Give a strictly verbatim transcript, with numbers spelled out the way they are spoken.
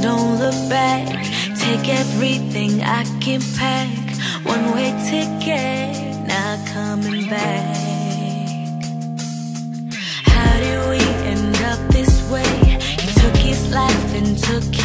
don't look back. Take everything I can pack. One way ticket, not coming back. How did we end up this way? He took his life and took